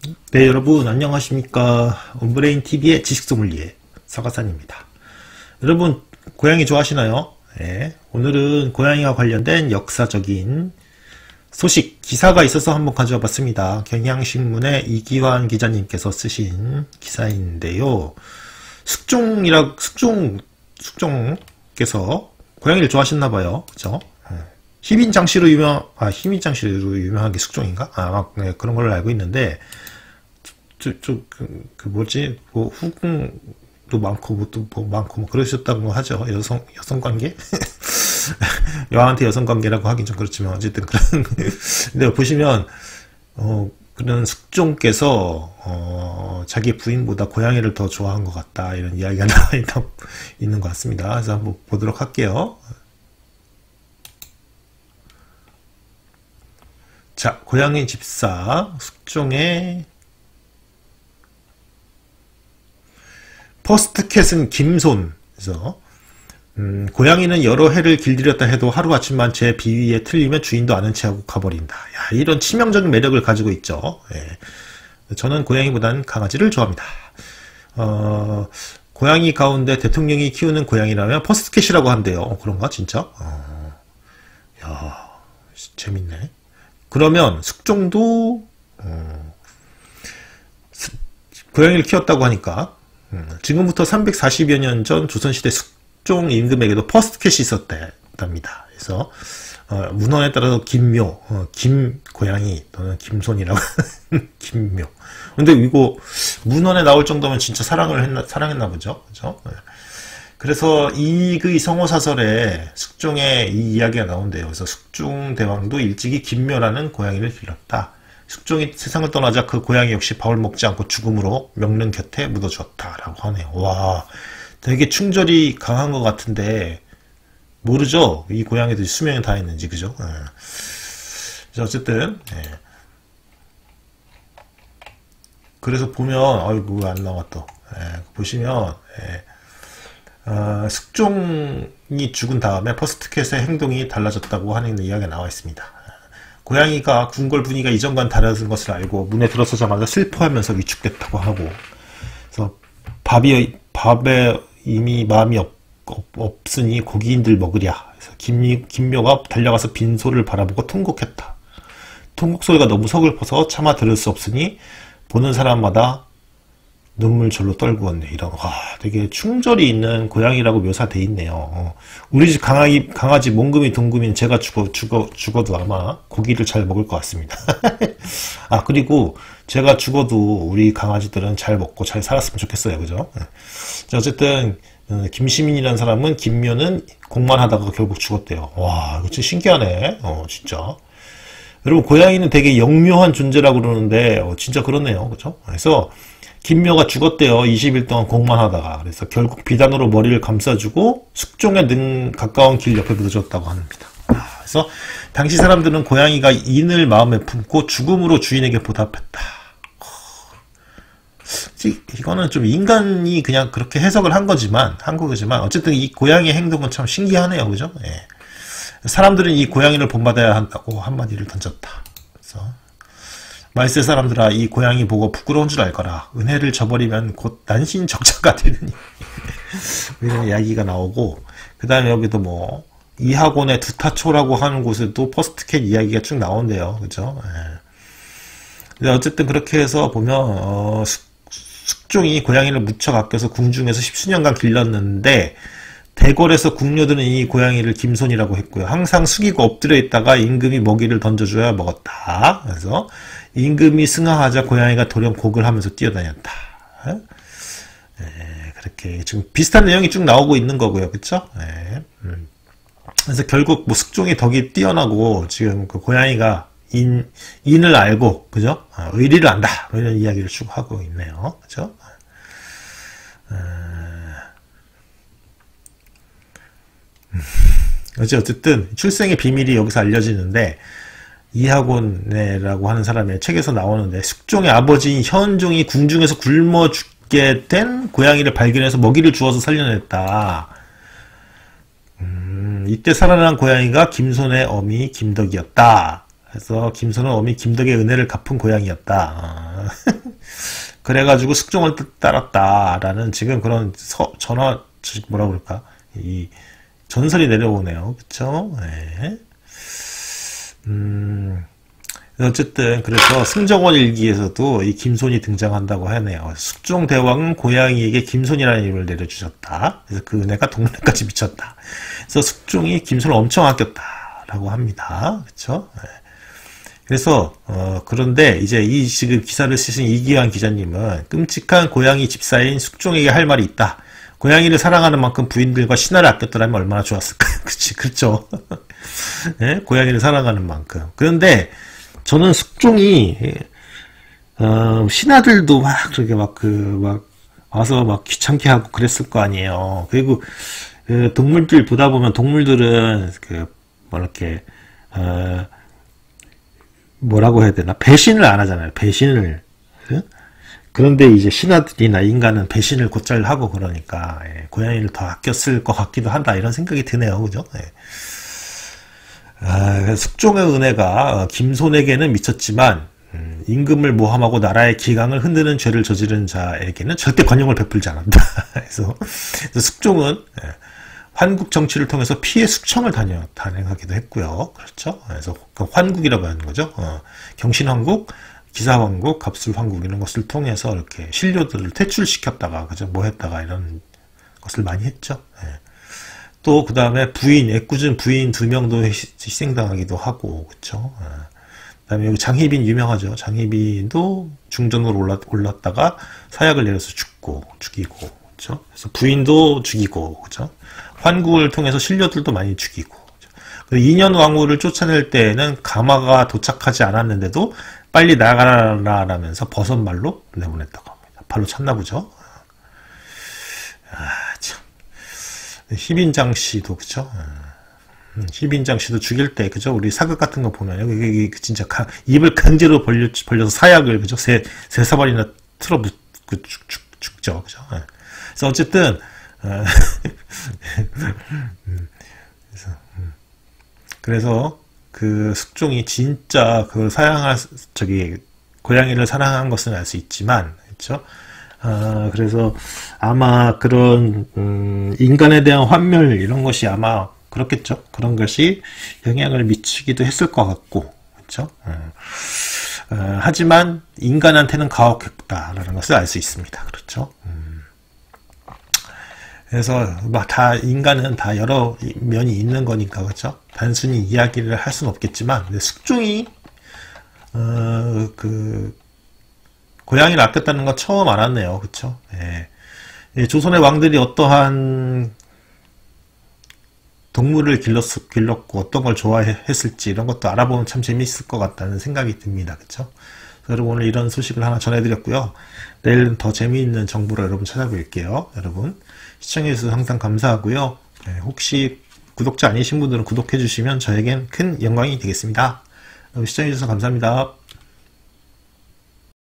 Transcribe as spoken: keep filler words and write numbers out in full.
네, 여러분 안녕하십니까. 온브레인티비의 지식소믈리에 서가산입니다. 여러분 고양이 좋아하시나요? 네, 오늘은 고양이와 관련된 역사적인 소식, 기사가 있어서 한번 가져와 봤습니다. 경향신문의 이기환 기자님께서 쓰신 기사인데요. 숙종이라, 숙종, 숙종께서 고양이를 좋아하셨나봐요. 그죠? 희빈장씨로 유명, 아, 희빈장씨로 유명한 게 숙종인가? 아, 네, 그런 걸로 알고 있는데, 저, 저, 그, 그 뭐지, 뭐, 후궁도 많고, 뭐, 또, 뭐, 많고, 뭐, 그러셨다고 하죠. 여성, 여성관계? 여한테 여성관계라고 하긴 좀 그렇지만, 어쨌든 그런, 근데 보시면, 어, 그런 숙종께서, 어, 자기 부인보다 고양이를 더 좋아한 것 같다, 이런 이야기가 나와 있는 것 같습니다. 그래서 한번 보도록 할게요. 자, 고양이 집사, 숙종의 퍼스트캣은 김손. 그래서 음, 고양이는 여러 해를 길들였다 해도 하루아침만 제 비위에 틀리면 주인도 아는 체하고 가버린다. 야, 이런 치명적인 매력을 가지고 있죠. 예. 저는 고양이보다는 강아지를 좋아합니다. 어, 고양이 가운데 대통령이 키우는 고양이라면 퍼스트캣이라고 한대요. 어, 그런가 진짜? 어, 야, 재밌네. 그러면 숙종도 어, 스, 고양이를 키웠다고 하니까 음, 지금부터 삼백사십여 년 전 조선시대 숙종 임금에게도 퍼스트캣이 있었답니다. 그래서 어, 문헌에 따라서 김묘, 어, 김 고양이 또는 김손이라고 김묘. 근데 이거 문헌에 나올 정도면 진짜 사랑을 했나 사랑했나 보죠, 그죠? 네. 그래서 이의 성호사설에 숙종의 이 이야기가 나온대요. 그래서 숙종대왕도 일찍이 김묘라는 고양이를 길렀다. 숙종이 세상을 떠나자 그 고양이 역시 밥을 먹지 않고 죽음으로 명릉 곁에 묻어주었다라고 하네요. 와, 되게 충절이 강한 것 같은데 모르죠? 이 고양이들이 수명이 다 있는지, 그죠? 네. 어쨌든 네. 그래서 보면 아이고 안 나왔다. 네. 보시면 네. 어, 숙종이 죽은 다음에 퍼스트캣의 행동이 달라졌다고 하는 이야기가 나와 있습니다. 고양이가 궁궐 분위기가 이전과는 다른 것을 알고 문에 들어서자마자 슬퍼하면서 위축됐다고 하고, 그래서 밥이, 밥에 이미 마음이 없, 없, 없으니 고기인들 먹으랴. 그래서 김, 김묘가 달려가서 빈소를 바라보고 통곡했다. 통곡 소리가 너무 서글퍼서 차마 들을 수 없으니 보는 사람마다 눈물 절로 떨구었네. 이런, 와, 되게 충절이 있는 고양이라고 묘사돼 있네요. 어. 우리 집 강아지, 강아지 몽금이 동금이는 제가 죽어, 죽어, 죽어도 아마 고기를 잘 먹을 것 같습니다. 아, 그리고 제가 죽어도 우리 강아지들은 잘 먹고 잘 살았으면 좋겠어요. 그죠? 자, 어쨌든, 김시민이라는 사람은 김묘는 공만 하다가 결국 죽었대요. 와, 이거 진짜 신기하네. 어, 진짜. 여러분, 고양이는 되게 영묘한 존재라고 그러는데, 어, 진짜 그렇네요. 그죠? 그래서, 김묘가 죽었대요. 이십 일 동안 공만 하다가. 그래서 결국 비단으로 머리를 감싸주고 숙종에 능 가까운 길 옆에 묻어줬다고 합니다. 그래서 당시 사람들은 고양이가 인을 마음에 품고 죽음으로 주인에게 보답했다. 이거는 좀 인간이 그냥 그렇게 해석을 한 거지만, 한 거지만, 어쨌든 이 고양이의 행동은 참 신기하네요. 그죠? 예. 사람들은 이 고양이를 본받아야 한다고 한마디를 던졌다. 그래서 말세 사람들아, 이 고양이 보고 부끄러운 줄 알거라. 은혜를 저버리면 곧 난신적자가 되느니. 이런 이야기가 나오고, 그 다음에 여기도 뭐 이학원의 두타초라고 하는 곳에도 퍼스트캣 이야기가 쭉 나온대요. 그죠? 예. 어쨌든 그렇게 해서 보면 어, 숙, 숙종이 고양이를 무척 아껴서 궁중에서 십수년간 길렀는데, 대궐에서 궁녀들은 이 고양이를 김손이라고 했고요. 항상 숙이고 엎드려 있다가 임금이 먹이를 던져줘야 먹었다. 그래서 임금이 승하하자 고양이가 돌연 곡을 하면서 뛰어다녔다. 네, 그렇게 지금 비슷한 내용이 쭉 나오고 있는 거고요. 그쵸? 네. 음. 그래서 결국 뭐 숙종의 덕이 뛰어나고 지금 그 고양이가 인, 인을 알고, 그죠? 아, 의리를 안다. 이런 이야기를 쭉 하고 있네요. 그죠? 어쨌든 출생의 비밀이 여기서 알려지는데, 이학원네라고 하는 사람의 책에서 나오는데, 숙종의 아버지인 현종이 궁중에서 굶어 죽게 된 고양이를 발견해서 먹이를 주어서 살려냈다. 음, 이때 살아난 고양이가 김손의 어미 김덕이었다. 그래서 김손은 어미 김덕의 은혜를 갚은 고양이였다. 아, 그래가지고 숙종을 따랐다라는 지금 그런 서, 전화 뭐라 그럴까 이 전설이 내려오네요. 그쵸? 네. 음, 어쨌든 그래서 승정원 일기에서도 이 김손이 등장한다고 하네요. 숙종 대왕은 고양이에게 김손이라는 이름을 내려주셨다. 그래서 그 은혜가 동물까지 미쳤다. 그래서 숙종이 김손을 엄청 아꼈다라고 합니다. 그렇죠? 네. 그래서 어, 그런데 이제 이 지금 기사를 쓰신 이기환 기자님은 끔찍한 고양이 집사인 숙종에게 할 말이 있다. 고양이를 사랑하는 만큼 부인들과 신하를 아꼈더라면 얼마나 좋았을까요? 그치, 그렇죠. 네? 고양이를 사랑하는 만큼. 그런데 저는 숙종이 어, 신하들도 막 그렇게 막 그 막 와서 막 귀찮게 하고 그랬을 거 아니에요. 그리고 그 동물들 보다 보면 동물들은 그 뭐 이렇게 어, 뭐라고 해야 되나 배신을 안 하잖아요. 배신을. 그? 그런데 이제 신하들이나 인간은 배신을 곧잘 하고 그러니까 예, 고양이를 더 아꼈을 것 같기도 한다 이런 생각이 드네요. 그죠? 예. 아, 숙종의 은혜가 김손에게는 미쳤지만 음, 임금을 모함하고 나라의 기강을 흔드는 죄를 저지른 자에게는 절대 관용을 베풀지 않았다. 그래서, 그래서 숙종은 예, 환국 정치를 통해서 피해 숙청을 다녀, 단행하기도 했고요. 그렇죠? 그래서 그 환국이라고 하는 거죠. 어, 경신환국, 기사환국, 갑술환국 이런 것을 통해서 이렇게 신료들을 퇴출시켰다가 그죠? 뭐 했다가 이런 것을 많이 했죠. 예. 또 그 다음에 부인, 애꿎은 부인 두 명도 희생당하기도 하고 그렇죠. 예. 그 다음에 여기 장희빈 유명하죠. 장희빈도 중전으로 올랐, 올랐다가 사약을 내려서 죽고 죽이고 그렇죠. 그래서 부인도 죽이고 그렇죠. 환국을 통해서 신료들도 많이 죽이고 이년 왕후를 쫓아낼 때에는 가마가 도착하지 않았는데도 빨리 나가라라면서 버선말로 내보냈다고 합니다. 발로 찼나 보죠. 아, 참. 희빈장 씨도 그쵸. 음, 희빈장 씨도 죽일 때 그죠. 우리 사극 같은 거 보면 여기 진짜 가, 입을 강제로 벌려, 벌려서 사약을 그죠. 세, 세 사발이나 틀어 그, 죽, 죽, 죽죠. 그죠. 그래서 어쨌든 어, 그래서, 음. 그래서 그 숙종이 진짜 그 사랑할 저기 고양이를 사랑한 것은 알 수 있지만 그렇죠. 아, 그래서 아마 그런 음, 인간에 대한 환멸 이런 것이 아마 그렇겠죠. 그런 것이 영향을 미치기도 했을 것 같고 그렇죠. 음. 어, 하지만 인간한테는 가혹했다라는 것을 알 수 있습니다. 그렇죠. 음. 그래서 막 다 인간은 다 여러 면이 있는 거니까 그렇죠. 단순히 이야기를 할 수는 없겠지만 근데 숙종이 어, 그 고양이를 아꼈다는 건 처음 알았네요. 그렇죠. 예. 예, 조선의 왕들이 어떠한 동물을 길렀, 길렀고 어떤 걸 좋아했을지 이런 것도 알아보면 참 재미있을 것 같다는 생각이 듭니다. 그렇죠. 여러분 오늘 이런 소식을 하나 전해드렸고요. 내일은 더 재미있는 정보로 여러분 찾아뵐게요. 여러분 시청해주셔서 항상 감사하고요. 네, 혹시 구독자 아니신 분들은 구독해주시면 저에겐 큰 영광이 되겠습니다. 시청해주셔서 감사합니다.